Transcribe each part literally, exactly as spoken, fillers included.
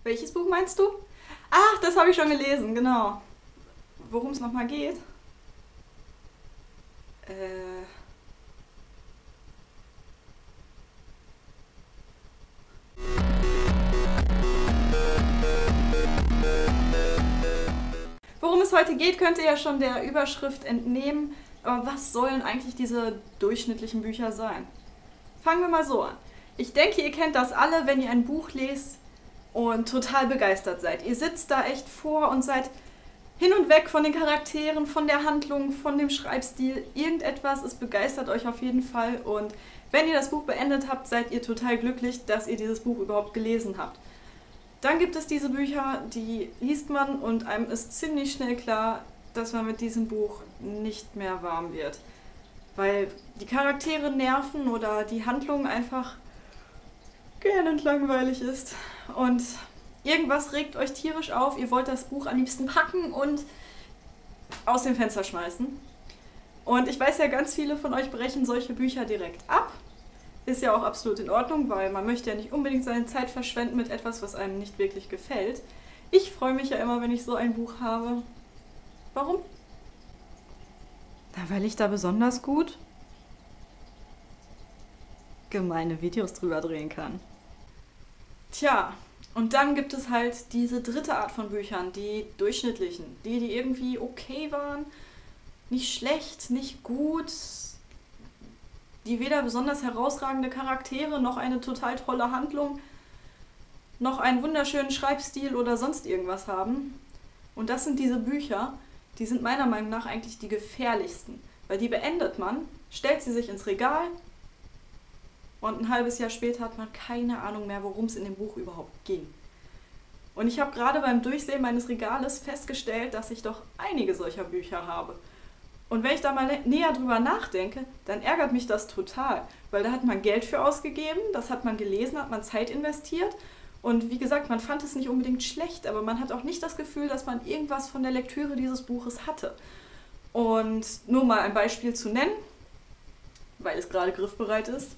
Welches Buch meinst du? Ach, das habe ich schon gelesen, genau. Worum es nochmal geht? Äh... Worum es heute geht, könnt ihr ja schon der Überschrift entnehmen. Aber was sollen eigentlich diese durchschnittlichen Bücher sein? Fangen wir mal so an. Ich denke, ihr kennt das alle, wenn ihr ein Buch lest und total begeistert seid. Ihr sitzt da echt vor und seid hin und weg von den Charakteren, von der Handlung, von dem Schreibstil. Irgendetwas, es begeistert euch auf jeden Fall. Und wenn ihr das Buch beendet habt, seid ihr total glücklich, dass ihr dieses Buch überhaupt gelesen habt. Dann gibt es diese Bücher, die liest man und einem ist ziemlich schnell klar, dass man mit diesem Buch nicht mehr warm wird. Weil die Charaktere nerven oder die Handlung einfach gähnend langweilig ist. Und irgendwas regt euch tierisch auf, ihr wollt das Buch am liebsten packen und aus dem Fenster schmeißen. Und ich weiß ja, ganz viele von euch brechen solche Bücher direkt ab. Ist ja auch absolut in Ordnung, weil man möchte ja nicht unbedingt seine Zeit verschwenden mit etwas, was einem nicht wirklich gefällt. Ich freue mich ja immer, wenn ich so ein Buch habe. Warum? Na, weil ich da besonders gut gemeine Videos drüber drehen kann. Tja, und dann gibt es halt diese dritte Art von Büchern, die durchschnittlichen. Die, die irgendwie okay waren, nicht schlecht, nicht gut, die weder besonders herausragende Charaktere, noch eine total tolle Handlung, noch einen wunderschönen Schreibstil oder sonst irgendwas haben. Und das sind diese Bücher, die sind meiner Meinung nach eigentlich die gefährlichsten. Weil die beendet man, stellt sie sich ins Regal und ein halbes Jahr später hat man keine Ahnung mehr, worum es in dem Buch überhaupt ging. Und ich habe gerade beim Durchsehen meines Regales festgestellt, dass ich doch einige solcher Bücher habe. Und wenn ich da mal näher drüber nachdenke, dann ärgert mich das total. Weil da hat man Geld für ausgegeben, das hat man gelesen, hat man Zeit investiert. Und wie gesagt, man fand es nicht unbedingt schlecht, aber man hat auch nicht das Gefühl, dass man irgendwas von der Lektüre dieses Buches hatte. Und nur mal ein Beispiel zu nennen, weil es gerade griffbereit ist.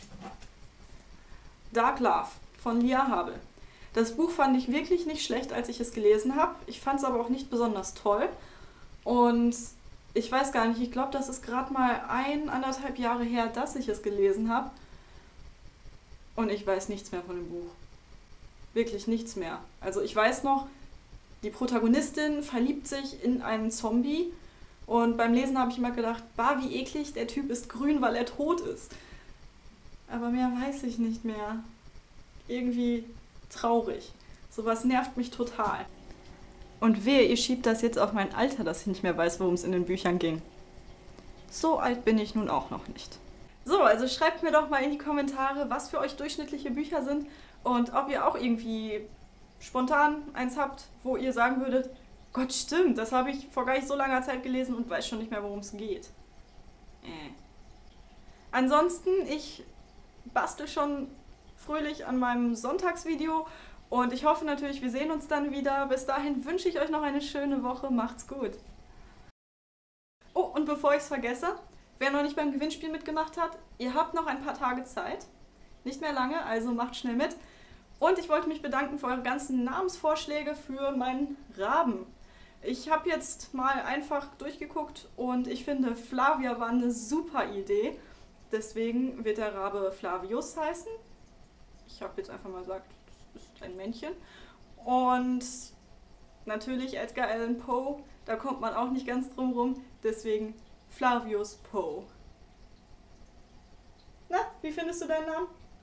Dark Love von Lia Habel. Das Buch fand ich wirklich nicht schlecht, als ich es gelesen habe. Ich fand es aber auch nicht besonders toll. Und ich weiß gar nicht, ich glaube, das ist gerade mal ein, anderthalb Jahre her, dass ich es gelesen habe. Und ich weiß nichts mehr von dem Buch. Wirklich nichts mehr. Also ich weiß noch, die Protagonistin verliebt sich in einen Zombie. Und beim Lesen habe ich immer gedacht, bah, wie eklig, der Typ ist grün, weil er tot ist. Aber mehr weiß ich nicht mehr. Irgendwie traurig. Sowas nervt mich total. Und wehe, ihr schiebt das jetzt auf mein Alter, dass ich nicht mehr weiß, worum es in den Büchern ging. So alt bin ich nun auch noch nicht. So, also schreibt mir doch mal in die Kommentare, was für euch durchschnittliche Bücher sind und ob ihr auch irgendwie spontan eins habt, wo ihr sagen würdet, Gott, stimmt, das habe ich vor gar nicht so langer Zeit gelesen und weiß schon nicht mehr, worum es geht. Äh. Ansonsten, ich bastel schon fröhlich an meinem Sonntagsvideo. Und ich hoffe natürlich, wir sehen uns dann wieder. Bis dahin wünsche ich euch noch eine schöne Woche. Macht's gut. Oh, und bevor ich es vergesse, wer noch nicht beim Gewinnspiel mitgemacht hat, ihr habt noch ein paar Tage Zeit. Nicht mehr lange, also macht schnell mit. Und ich wollte mich bedanken für eure ganzen Namensvorschläge für meinen Raben. Ich habe jetzt mal einfach durchgeguckt und ich finde, Flavia war eine super Idee. Deswegen wird der Rabe Flavius heißen. Ich habe jetzt einfach mal gesagt, ist ein Männchen. Und natürlich Edgar Allan Poe, da kommt man auch nicht ganz drum rum, deswegen Flavius Poe. Na, wie findest du deinen Namen?